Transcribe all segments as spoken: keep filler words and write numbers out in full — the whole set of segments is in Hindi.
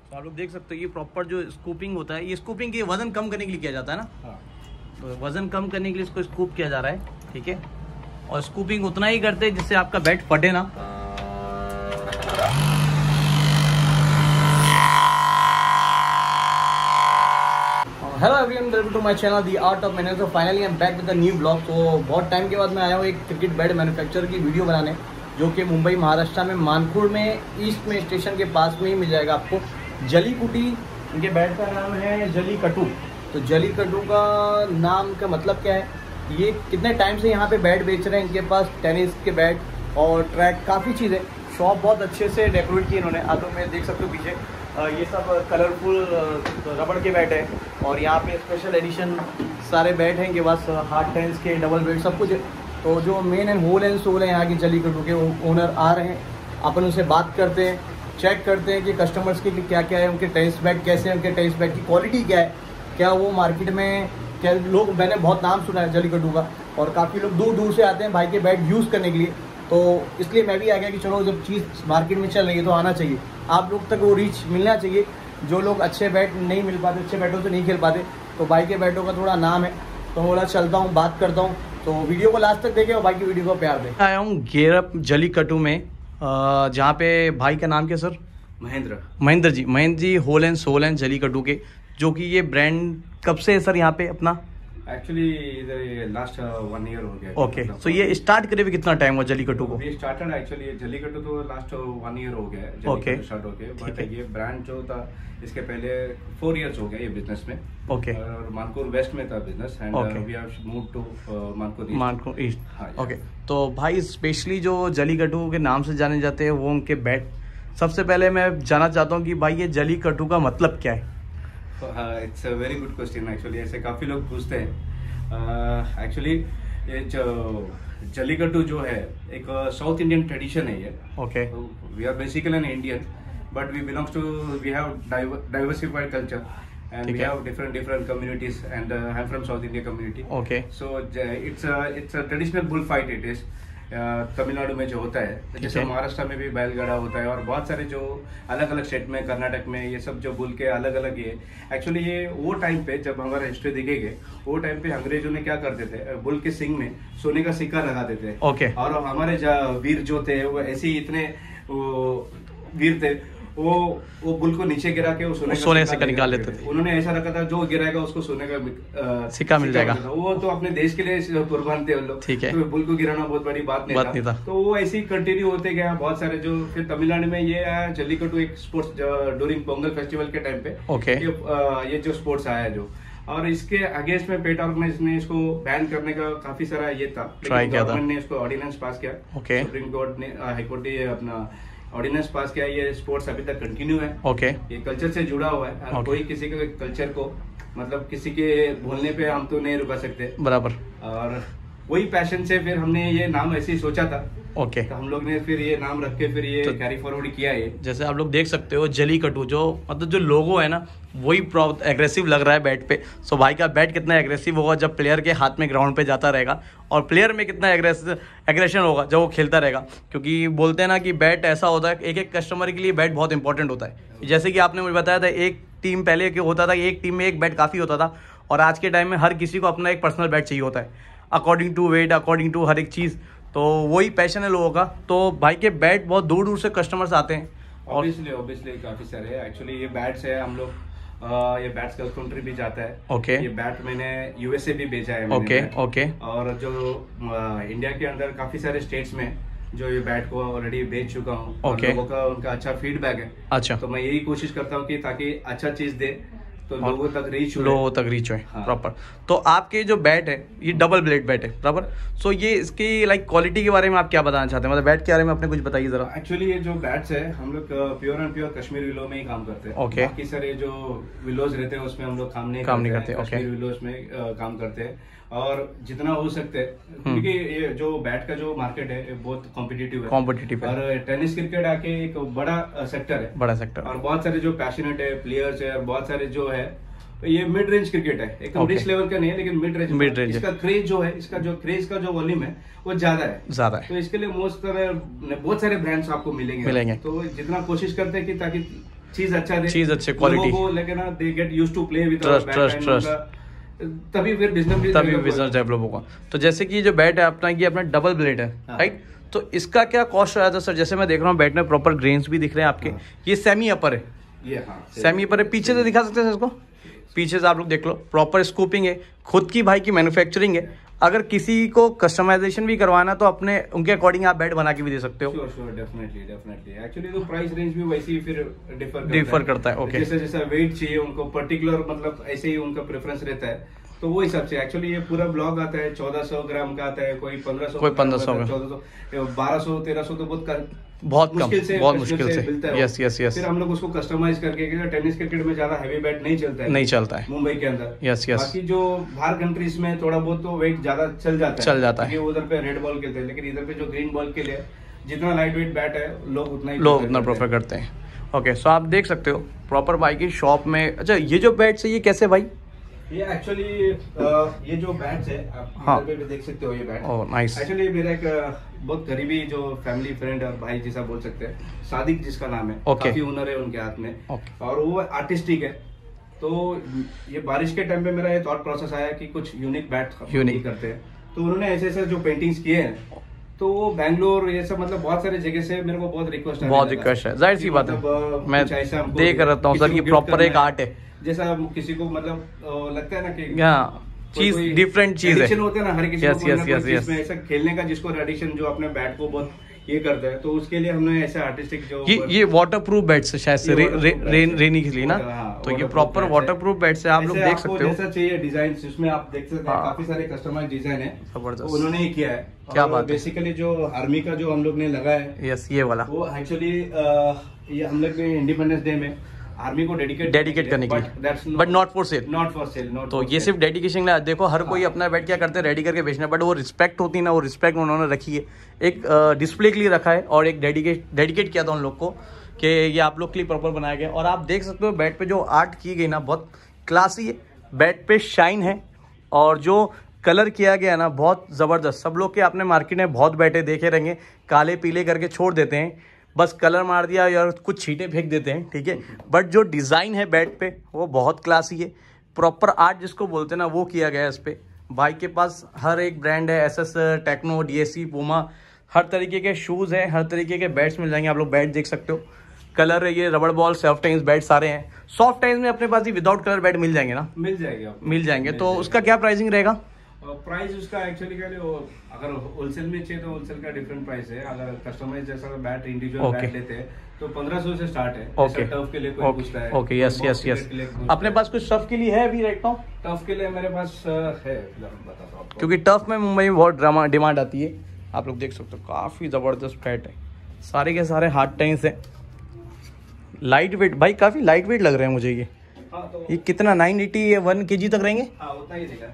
तो आप लोग देख सकते हो ये प्रॉपर जो स्कूपिंग होता है, ये स्कूपिंग के वजन कम करने के लिए किया जाता है ना। हाँ। तो वजन कम करने के लिए इसको स्कूप किया जा रहा है, ठीक है। और स्कूपिंग उतना ही करते हैं जिससे आपका बेड फटे ना। Hello everyone, welcome to my channel the art of manager. Finally I am back with a new blog. तो बहुत टाइम के बाद मैं आया हूँ एक क्रिकेट बेड मैन्युफैक्चर की वीडियो बनाने, जो कि मुंबई महाराष्ट्र में मानकुड़ में ईस्ट में स्टेशन के पास में ही मिल जाएगा आपको। जली कुटी, इनके बेड का नाम है जली कटू। तो जली कटू का नाम का मतलब क्या है, ये कितने टाइम से यहाँ पे बैट बेच रहे हैं। इनके पास टेनिस के बैट और ट्रैक काफ़ी चीज़ें, शॉप बहुत अच्छे से डेकोरेट की इन्होंने। आप लोग में देख सकते हो पीछे ये सब कलरफुल रबड़ के बैट है। और यहाँ पे स्पेशल एडिशन सारे बैट हैं इनके पास, हार्ड टेंस के, डबल बेड सब कुछ है। तो जो main and whole and sole है यहाँ की जली कटू के ओनर आ रहे हैं, अपन उनसे बात करते हैं, चेक करते हैं कि कस्टमर्स के लिए क्या क्या है, उनके टेनिस बैट कैसे हैं, उनके टेनिस बैट की क्वालिटी क्या है, क्या वो मार्केट में क्या लोग, मैंने बहुत नाम सुना है जली कटू का और काफ़ी लोग दूर दूर से आते हैं भाई के बैट यूज़ करने के लिए। तो इसलिए मैं भी आ गया कि चलो जब चीज़ मार्केट में चल रही है तो आना चाहिए, आप लोग तक वो रीच मिलना चाहिए। जो लोग अच्छे बैट नहीं मिल पाते, अच्छे बैटों से नहीं खेल पाते, तो भाई के बैटों का थोड़ा नाम है। तो बोला चलता हूँ, बात करता हूँ। तो वीडियो को लास्ट तक देखें और भाई की वीडियो को प्यार दें। आया हूँ गेरप जली कटू में, जहाँ पे भाई का नाम क्या sir? Mahendra Mahendra ji. Mahendra ji whole and sole and Jallikattu के, जो कि ये ब्रांड कब से है सर यहाँ पे अपना? एक्चुअली इधर लास्ट वन ईयर हो गया। ओके, सो ये स्टार्ट करे हुए कितना टाइम हुआ जली कटू को? ये स्टार्टेड एक्चुअली ये जली कटू तो लास्ट वन ईयर हो गया है ओके स्टार्ट हो गया। बट ये ब्रांड जो था इसके पहले फोर इयर्स हो गया ये बिजनेस में। ओके, और मानकुर वेस्ट में था business and we have moved to Mankhurd east. Mankhurd east. Okay, तो भाई स्पेशली जो जली कटू के नाम से जाने जाते हैं वो उनके बैट। सबसे पहले मैं जानना चाहता हूँ कि भाई ये जली कटू का मतलब क्या है? It's a very good question. Actually ऐसे काफी लोग पूछते हैं। एक्चुअली uh, ये जो जलीकट्टू जो है एक साउथ इंडियन ट्रेडिशन है ये। Okay, we are basically an Indian but we belongs to we have diversified culture and we have different different communities and uh, I'm from South India community. Okay, so uh, it's a it's a traditional bullfight it is. Tamil Nadu में जो होता है, जैसे महाराष्ट्र में भी बैलगाड़ा होता है और बहुत सारे जो अलग अलग स्टेट में, कर्नाटक में, ये सब जो बुल के अलग अलग ये एक्चुअली ये वो टाइम पे जब हमारा हिस्ट्री दिखेंगे वो टाइम पे अंग्रेजों ने क्या करते थे, बुल के सिंग में सोने का सिक्का लगा देते थे। okay. और हमारे वीर जो थे वो ऐसे ही इतने वीर थे, वो वो बुल को नीचे गिरा के वो सोने, सोने से निकाल लेते थे। उन्होंने ऐसा रखा था जो गिराएगा उसको सोने का सिक्का मिल जाएगा। वो तो अपने देश के लिए कुर्बान थे उन लोग, ठीक है। तो बुल को गिराना बहुत बड़ी बात नहीं, बात था।, नहीं था तो वो ऐसे ही कंटिन्यू होते गया बहुत सारे जो। फिर तमिलनाडु में ये आया जल्लीकट्टू एक स्पोर्ट्स ड्यूरिंग पोंगल फेस्टिवल के टाइम पे। ओके, ये, ये जो स्पोर्ट्स आया जो, और इसके अगेंस्ट में पेट ऑर्गेनाइज ने इसको बैन करने का काफी सारा ये था, लेकिन गवर्नमेंट ने इसको ऑर्डिनेंस पास किया। ओके, सुप्रीम कोर्ट ने, हाईकोर्ट ने अपना ऑर्डिनेंस पास किया। ये स्पोर्ट्स अभी तक कंटिन्यू है। ओके, ये कल्चर से जुड़ा हुआ है। okay. कोई किसी के कल्चर को मतलब किसी के बोलने पे हम तो नहीं रुका सकते, बराबर। और वही पैशन से फिर हमने ये नाम ऐसे ही सोचा था। ओके, तो हम लोग ने फिर ये नाम रख के फिर ये तो कैरी फॉरवर्ड किया है। जैसे आप लोग देख सकते हो जली कटू, जो मतलब जो लोगो है ना वही एग्रेसिव लग रहा है बैट पे। सो भाई का बैट कितना एग्रेसिव होगा जब प्लेयर के हाथ में ग्राउंड पे जाता रहेगा, और प्लेयर में कितना एग्रेसिव एग्रेशन होगा जब वो खेलता रहेगा। क्योंकि बोलते हैं ना कि बैट ऐसा होता है, एक एक कस्टमर के लिए बैट बहुत इंपॉर्टेंट होता है। जैसे कि आपने मुझे बताया था एक टीम पहले होता था, एक टीम में एक बैट काफ़ी होता था, और आज के टाइम में हर किसी को अपना एक पर्सनल बैट चाहिए होता है, according to weight, according to हर एक चीज़। तो वही पैशन है लोगों का। तो भाई के बैट बहुत दूर दूर से कस्टमर्स आते हैं। ऑब्वियसली ऑब्वियसली काफी सारे है। एक्चुअली ये बैट्स है, हम लोग आ, ये बैट्स गल्फ कंट्री भी जाता है। ओके, ये बैट मैंने यूएसए भी बेचा है। ओके, ओके, और जो आ, इंडिया के अंदर काफी सारे स्टेट्स में जो ये बैट को ऑलरेडी बेच चुका हूँ। ओके, लोगों का उनका अच्छा फीडबैक है। अच्छा, तो मैं यही कोशिश करता हूँ कि ताकि अच्छा चीज दे तो लोगों तक रीच हो, लोगों तक रीच हो प्रॉपर। तो आपके जो बैट है ये डबल ब्लेड बैट है, बराबर। सो ये इसकी लाइक क्वालिटी के बारे में आप क्या बताना चाहते हैं, मतलब बैट के बारे में अपने कुछ बताइए जरा। एक्चुअली ये जो बैट्स है हम लोग pure and pure Kashmir willow में ही काम करते हैं। ओके, बाकी सारे जो विलोज रहते हैं उसमें हम लोग काम नहीं काम करते, नहीं करते। कश्मीर विलोज में काम करते हैं और जितना हो सकते हैं, क्योंकि ये जो बैट का जो मार्केट है बहुत कॉम्पिटिटिव है, कॉम्पिटिटिव है। और टेनिस क्रिकेट आके एक बड़ा सेक्टर है, बड़ा सेक्टर, और बहुत सारे जो पैशनेट है प्लेयर्स है, और बहुत सारे जो है ये मिड रेंज क्रिकेट है, एकदम रिच लेवल का नहीं है, लेकिन मिड रेंज मिड रेंज इसका क्रेज जो है, इसका जो क्रेज का जो वॉल्यूम है वो ज्यादा है ज्यादा है। तो इसके लिए मोस्ट बहुत सारे ब्रांड्स आपको मिलेंगे मिलेंगे तो जितना कोशिश करते हैं कि ताकि चीज अच्छा दे, चीज अच्छे क्वालिटी, लेकिन ना they get used to play with trust trust trust, तभी फिर बिजनेस तभी बिजनेस डेवलप होगा। तो जैसे कि जो बैट है अपना, ये अपना डबल ब्लेड है, राइट? तो इसका क्या कॉस्ट आया था सर? जैसे मैं देख रहा हूँ बैट में प्रॉपर ग्रेन्स भी दिख रहे हैं आपके, ये सेमी अपर है, ये हाँ सेमी अपर है। पीछे से दिखा सकते हैं इसको, पीछे से आप लोग देख लो, प्रॉपर स्कूपिंग है, खुद की भाई की मैन्युफैक्चरिंग है। अगर किसी को कस्टमाइजेशन भी करवाना तो अपने उनके अकॉर्डिंग आप बैट बना के भी दे सकते हो। Sure sure, definitely definitely. Actually तो प्राइस रेंज भी वैसे ही फिर डिफर डिफर करता है। ओके, जैसे जैसा वेट चाहिए उनको पर्टिकुलर, मतलब ऐसे ही उनका प्रेफरेंस रहता है, तो वो हिसाब से। एक्चुअली ये पूरा ब्लॉक आता है चौदह सौ ग्राम का आता है, कोई पंद्रह सौ, कोई पंद्रह सौ, चौदह सौ, बारह सौ, तेरह सौ तो बहुत बहुत कम, मुश्किल से, बहुत मुश्किल से मिलता है। Yes yes yes. फिर हम लोग उसको कस्टमाइज करके, क्योंकि टेनिस क्रिकेट में ज्यादा हैवी बैट नहीं चलता है, नहीं चलता है मुंबई के अंदर। Yes yes. बाकी जो बाहर कंट्रीज में थोड़ा बहुत तो वेट ज्यादा चल जाता है, चल जाता है, उधर पे रेड बॉल खेलते हैं, लेकिन इधर पे जो ग्रीन बॉल के लिए जितना लाइट वेट बैट है लोग उतना ही लोग उतना प्रेफर करते हैं। ओके, सो आप देख सकते हो प्रॉपर भाई की शॉप में। अच्छा, ये जो बैट्स है ये कैसे भाई? ये एक्चुअली ये जो बैट्स है आप हाँ, पे भी देख सकते हो ये बैट। Oh nice. एक्चुअली मेरा एक बहुत करीबी जो फैमिली फ्रेंड और भाई जैसा बोल सकते हैं, सादिक जिसका नाम है, okay. काफी हुनर है उनके हाथ में, okay. और वो आर्टिस्टिक है। तो ये बारिश के टाइम पे मेरा ये थॉट प्रोसेस आया कि कुछ यूनिक बैट यूनिक करते हैं, तो उन्होंने ऐसे ऐसे जो पेंटिंग्स किए हैं, तो वो बैंगलोर ये सब मतलब बहुत सारे जगह से मेरे को बहुत रिक्वेस्ट है, बहुत रिक्वेस्ट है, जाहिर सी बात है, मैं देख रहता हूँ सर, ये प्रॉपर एक आर्ट है, जैसा किसी को मतलब लगता है ना कि हाँ चीज डिफरेंट चीज है, होता है ना हर किसी yes, को, yes, yes, yes. ऐसा खेलने का जिसको एडिक्शन, जो अपने बैट को बहुत ये करता है, तो उसके लिए हमने ऐसे आर्टिस्टिक जो ये ये वाटरप्रूफ बैट्स है शायद से, रे, रे, रेन रेनी के लिए ना, तो ये प्रॉपर वाटरप्रूफ बैट्स है, आप लोग देख सकते हो। जैसा चाहिए डिजाइन, इसमें आप देख सकते हैं काफी सारे कस्टमाइज डिजाइन है, जबरदस्त उन्होंने ही किया है। क्या बात है। बेसिकली जो आर्मी का जो हम लोग ने लगाया है, यस ये वाला, वो एक्चुअली ये हम लोग ने इंडिपेंडेंस डे में आर्मी को डेडिकेट डेडिकेट करने के लिए, but not for sale, not for sale, not. तो ये सिर्फ डेडिकेशन है। देखो हर कोई अपना बैट क्या करते हैं, रेडी करके बेचना, बट वो रिस्पेक्ट होती है ना, वो रिस्पेक्ट उन्होंने रखी है, एक डिस्प्ले के लिए रखा है, और एक डेडिकेट डेडिकेट किया था उन लोग को कि ये आप लोग के लिए प्रॉपर बनाया गया। और आप देख सकते हो बैट पे जो आर्ट की गई ना, बहुत क्लासी है, बैट पे शाइन है, और जो कलर किया गया ना बहुत ज़बरदस्त। सब लोग के आपने मार्केट में बहुत बैटे देखे रहेंगे, काले पीले करके छोड़ देते हैं, बस कलर मार दिया या कुछ छींटे फेंक देते हैं, ठीक है, बट जो डिज़ाइन है बैट पे वो बहुत क्लासी है, प्रॉपर आर्ट जिसको बोलते हैं ना वो किया गया है इस पे। भाई के पास हर एक ब्रांड है, एसएस, टेक्नो, डीएससी, पूमा, हर तरीके के शूज़ हैं, हर तरीके के बैट्स मिल जाएंगे। आप लोग बैट देख सकते हो, कलर है ये रबड़ बॉल, सॉफ्ट टाइम्स बैट सारे हैं। सॉफ्ट टाइम्स में अपने पास ही विदाउट कलर बैट मिल जाएंगे ना? मिल जाएंगे, मिल जाएंगे। तो उसका क्या प्राइसिंग रहेगा? प्राइस उसका एक्चुअली क्या है, अगर होलसेल में चाहिए तो होलसेल का डिफरेंट प्राइस है, अगर कस्टमाइज जैसा बैट इंडिविजुअल बैट लेते हैं तो पंद्रह सौ से स्टार्ट है। ओके, टर्फ के लिए कोई पूछता है, ओके, यस यस यस। अपने पास कुछ टर्फ के लिए है अभी राइट नाउ? टर्फ के लिए मेरे पास है, बताता हूं आपको, क्योंकि टर्फ में मुंबई में बहुत डिमांड आती है। आप लोग देख सकते हो काफी जबरदस्त बैट है, सारे के सारे हार्ड टाइम्स है, लाइट वेट। भाई काफी लाइट वेट लग रहे हैं मुझे ये। हाँ, तो ये कितना नाइन एटी या वन केजी तक रहेंगे? हाँ, उतना ही देगा।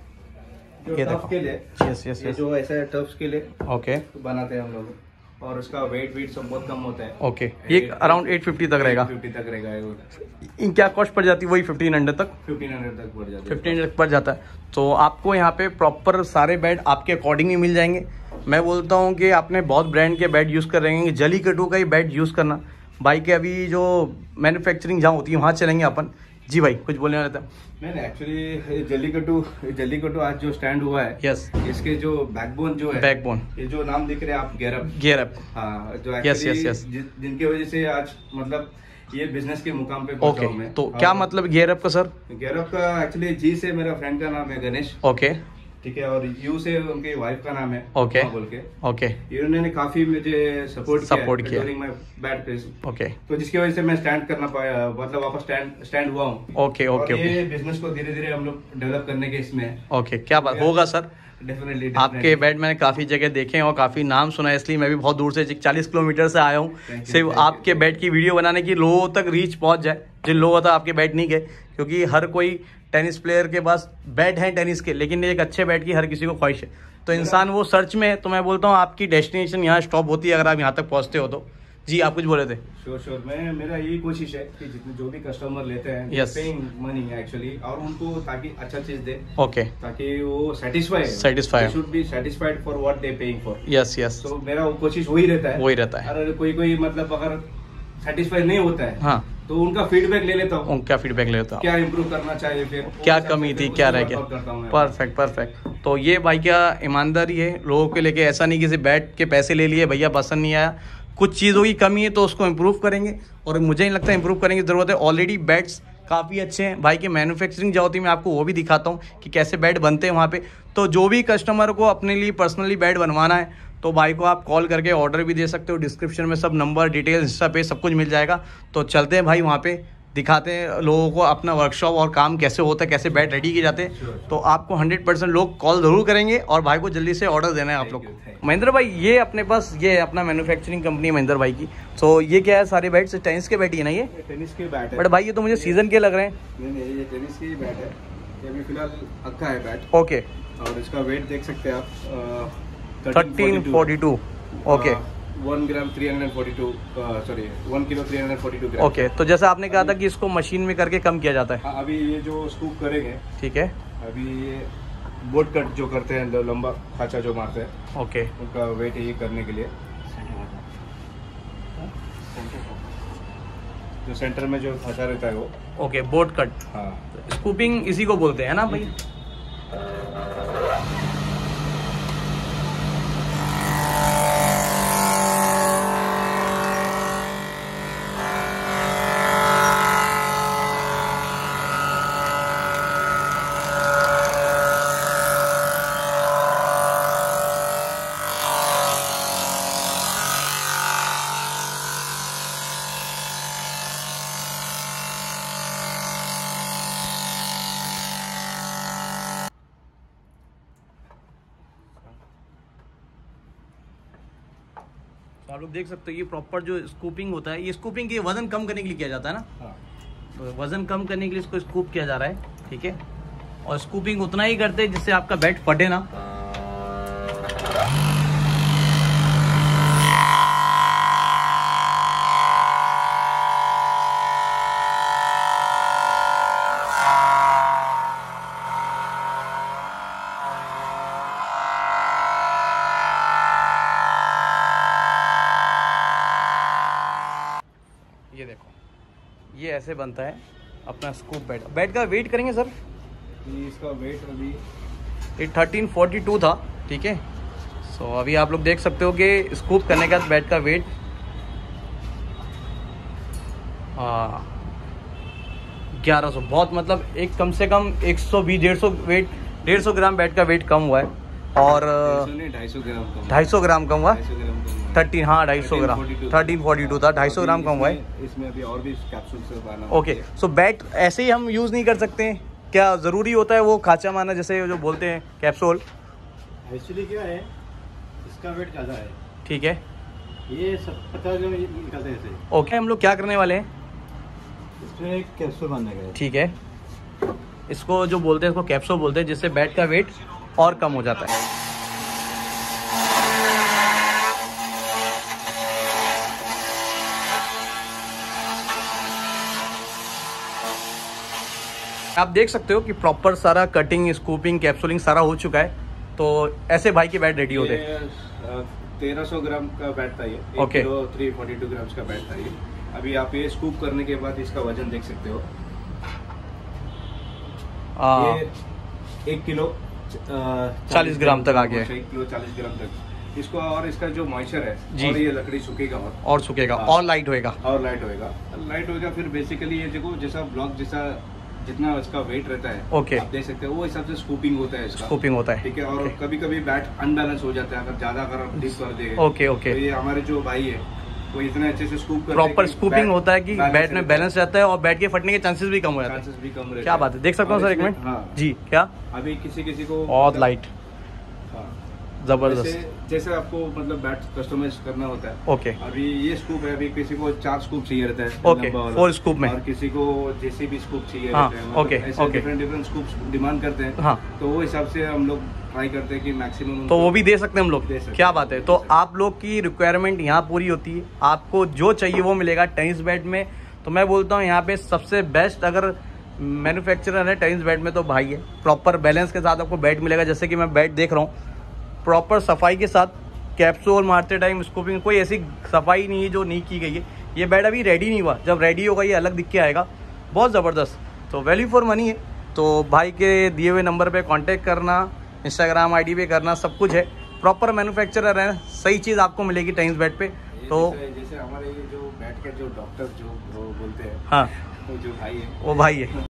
ये टर्फ के लिए, यस यस यस, जो ऐसा टर्फ के लिए ओके बनाते हैं हम लोग, और उसका वेट वेट सब बहुत कम होता है। ओके, ये अराउंड एट फिफ्टी तक रहेगा, फिफ्टी तक रहेगा। इन क्या कॉस्ट पड़ जाती है? वही फिफ्टीन हंड्रेड तक, फिफ्टीन हंड्रेड तक पड़ जाता है, फिफ्टीन हंड्रेड पड़ जाता है। तो आपको यहाँ पे प्रॉपर सारे बैट आपके अकॉर्डिंग ही मिल जाएंगे। मैं बोलता हूँ कि आपने बहुत ब्रांड के बैट यूज़ कर रहेंगे, जली कटू का ही बैट यूज़ करना। भाई के अभी जो मैन्युफैक्चरिंग जहाँ होती है वहाँ चलेंगे अपन। जी भाई कुछ बोलने वाला था? मैंने एक्चुअली जल्लीकट्टू जल्लीकट्टू आज जो स्टैंड हुआ है, यस, इसके जो बैकबोन जो है, बैकबोन, ये जो नाम दिख रहे हैं आप, गेयरअप, गेयरअप, हाँ, जो यस यस यस, जिनकी वजह से आज मतलब ये बिजनेस के मुकाम पे पहुंचा हूं मैं। तो क्या मतलब गेयरअप का सर? गेयरअप का एक्चुअली जी से मेरा फ्रेंड का नाम है गणेश, ओके, ठीक है, और यू से उनके वाइफ का नाम है, ओके बोल के, ओके, इन्होंने काफी मुझे सपोर्ट सपोर्ट किया during my bad phase, okay, तो जिसकी वजह से मैं स्टैंड करना पाया, मतलब वापस स्टैंड स्टैंड हुआ हूँ। ओके ओके, ये बिजनेस को धीरे धीरे हम लोग डेवलप करने के इसमें है। ओके, क्या बात होगा सर? डेफिनेटली आपके बैट मैंने काफ़ी जगह देखे हैं और काफ़ी नाम सुना है, इसलिए मैं भी बहुत दूर से चालीस किलोमीटर से आया हूँ सिर्फ आपके बैट की वीडियो बनाने की, लोगों तक रीच पहुँच जाए जिन लोगों तक आपके बैट नहीं गए, क्योंकि हर कोई टेनिस प्लेयर के पास बैट हैं टेनिस के, लेकिन एक अच्छे बैट की हर किसी को ख्वाहिश है, तो इंसान वो सर्च में है। तो मैं बोलता हूँ आपकी डेस्टिनेशन यहाँ स्टॉप होती है अगर आप यहाँ तक पहुँचते हो तो। जी आप कुछ बोले थे? श्योर श्योर, मैं मेरा यही कोशिश है कि जितने जो भी कस्टमर लेते हैं, yes. पेइंग मनी एक्चुअली, और उनको ताकि अच्छा चीज दे, ओके, ताकि वो satisfy satisfy should be satisfied for what they paying for. Yes yes, तो मेरा वो कोशिश वही रहता है, वही रहता है। अगर कोई कोई मतलब अगर सेटिस्फाई नहीं होता है, हाँ, तो उनका फीडबैक ले लेता हूँ। उनका फीडबैक ले लेता हूँ, क्या इम्प्रूव करना चाहिए, फिर क्या कमी थी, क्या रह गया। Perfect perfect. तो ये भाई क्या ईमानदारी है लोगों के लेके, ऐसा नहीं किसी बैट के पैसे ले लिए, भैया पसंद नहीं आया, कुछ चीज़ों की कमी है तो उसको इम्प्रूव करेंगे, और मुझे नहीं लगता इम्प्रूव करने की ज़रूरत है। ऑलरेडी बैट्स काफ़ी अच्छे हैं भाई की मैन्युफैक्चरिंग जो होती है, मैं आपको वो भी दिखाता हूँ कि कैसे बैट बनते हैं वहाँ पे। तो जो भी कस्टमर को अपने लिए पर्सनली बैट बनवाना है तो भाई को आप कॉल करके ऑर्डर भी दे सकते हो। डिस्क्रिप्शन में सब नंबर डिटेल्स इंस्टा पे सब कुछ मिल जाएगा। तो चलते हैं भाई वहाँ पे, दिखाते हैं लोगों को अपना वर्कशॉप और काम कैसे होता है, कैसे बैट रेडी किए जाते हैं। तो आपको हंड्रेड परसेंट लोग कॉल ज़रूर करेंगे और भाई को जल्दी से ऑर्डर देना है आप लोग को। महेंद्र भाई ये अपने पास ये है अपना मैन्युफैक्चरिंग कंपनी है महेंद्र भाई की। तो ये क्या है, सारे बैट्स टेनिस के बैट ही है ना? ये टेनिस के बैट है। बट भाई ये तो मुझे सीजन के लग रहे हैं। नहीं नहीं, ये टेनिस के बैट है, ये अभी फिलहाल अक्का है बैट। ओके, और इसका वेट देख सकते हैं आप, thirteen forty two. Okay, one gram three hundred forty two, sorry one kilo three hundred forty two gram. Okay, तो जैसा आपने कहा था कि इसको मशीन में करके कम किया जाता है। हाँ, अभी ये जो स्कूप करेंगे, ठीक है, अभी ये बोट कट जो करते हैं, लंबा खाचा जो मारते हैं, ओके, उनका वेट ये करने के लिए जो सेंटर में जो खाचा रहता है वो, ओके, बोट कट। हाँ, स्कूपिंग इसी को बोलते हैं ना भाई? तो आप लोग देख सकते हो ये प्रॉपर जो स्कूपिंग होता है, ये स्कूपिंग के वजन कम करने के लिए किया जाता है ना? हाँ। तो वजन कम करने के लिए इसको स्कूप किया जा रहा है, ठीक है। और स्कूपिंग उतना ही करते हैं जिससे आपका बैट फटे ना। ये देखो, ये ऐसे बनता है अपना स्कूप बैट। बैट का वेट करेंगे सर? इसका वेट अभी ये थर्टीन फोर्टी टू था, ठीक है। सो अभी आप लोग देख सकते हो कि स्कूप करने के बाद बैट का वेट ग्यारह सौ, बहुत मतलब एक कम से कम एक सौ बीस डेढ़ सौ वेट डेढ़ सौ ग्राम बैट का वेट कम हुआ है। और ढाई सौ ग्राम कम ढाई सौ ग्राम कम हुआ, थर्टीन, हाँ ढाई सौ ग्राम, थर्टीन फोर्टी टू था, ढाई सौ ग्राम कम हुआ है। इसमें अभी और भी कैप्सूल से बनाना। ओके, सो बैट ऐसे ही हम यूज़ नहीं कर सकते हैं क्या? ज़रूरी होता है वो खाचा मारना, जैसे जो बोलते हैं कैप्सूल? एक्चुअली क्या है, इसका वेट ज़्यादा है, ठीक है, ये सब पचास ग्राम निकलते हैं। ओके, हम लोग क्या करने वाले हैं, इसमें एक कैप्सूल बांधने का है, ठीक है। इसको जो बोलते हैं इसको कैप्सूल बोलते हैं, जिससे बैट का वेट और कम हो जाता है। आप देख सकते हो कि प्रॉपर सारा कटिंग, स्कूपिंग, कैप्सूलिंग सारा हो चुका है। तो ऐसे भाई के बैट रेडी होते हैं। तेरह सौ ग्राम का बैट था ये, okay, three forty two grams का बैट था ये। अभी आप ये स्कूप करने के बाद इसका वजन देख सकते हो, ये एक किलो चालीस ग्राम तक आ गया है, एक किलो चालीस ग्राम तक इसको। और इसका जो मॉइस्चर है जी, और ये लकड़ी सूखेगा और, और सूखेगा और लाइट होएगा, और लाइट होएगा लाइट होएगा फिर बेसिकली ये देखो जैसा ब्लॉक जैसा जितना इसका वेट रहता है, ओके, आप देख सकते हो वो हिसाब से स्कूपिंग होता है इसका, स्कूपिंग होता है, ठीक है। और कभी कभी बैट अनबैलेंस हो जाता है अगर ज्यादा अगर आप डीप कर दे। ओके ओके, तो ये हमारे जो भाई है वो इतने अच्छे से स्कूप करते हैं, प्रॉपर स्कूपिंग होता है कि बैट में बैलेंस रहता है और बैट के फटने के चांसेस भी कम हो जाते हैं, चांसेस भी कम रहते हैं। क्या बात है, देख सकता हूँ सर एक मिनट? हाँ जी, क्या अभी किसी किसी को बहुत लाइट, जबरदस्त, जैसे आपको मतलब बैट कस्टमाइज करना होता है। ओके, अभी ये स्कूप है, अभी किसी को चार स्कूप चाहिए रहता है, ओके, फोर स्कूप में, और किसी को जैसे भी स्कूप चाहिए हाँ, रहता है, ओके, ऐसे okay, different different scoops demand करते हैं, हाँ, तो वो हिसाब से हम लोग ट्राई करते हैं कि मैक्सिमम, तो वो भी दे सकते हैं हम लोग, क्या बात है। तो आप लोग की रिक्वायरमेंट यहाँ पूरी होती है, आपको जो चाहिए वो मिलेगा टेनिस बैट में। तो मैं बोलता हूँ यहाँ पे सबसे बेस्ट अगर मैन्युफैक्चरर है टेनिस बैट में तो भाई है। प्रॉपर बैलेंस के साथ आपको बैट मिलेगा, जैसे कि मैं बैट देख रहा हूँ, प्रॉपर सफाई के साथ कैप्सूल मारते टाइम स्कूपिंग, कोई ऐसी सफाई नहीं है जो नहीं की गई है। ये बेड अभी रेडी नहीं हुआ, जब रेडी होगा ये अलग दिख के आएगा, बहुत ज़बरदस्त। तो वैल्यू फॉर मनी है। तो भाई के दिए हुए नंबर पे कांटेक्ट करना, इंस्टाग्राम आईडी पे करना, सब कुछ है। प्रॉपर मैन्युफैक्चरर है, सही चीज़ आपको मिलेगी टाइम्स बेड पे। तो जैसे, जैसे हमारे ये जो बेड के जो डॉक्टर जो बोलते हैं, हाँ, वो जो भाई है वो भाई है।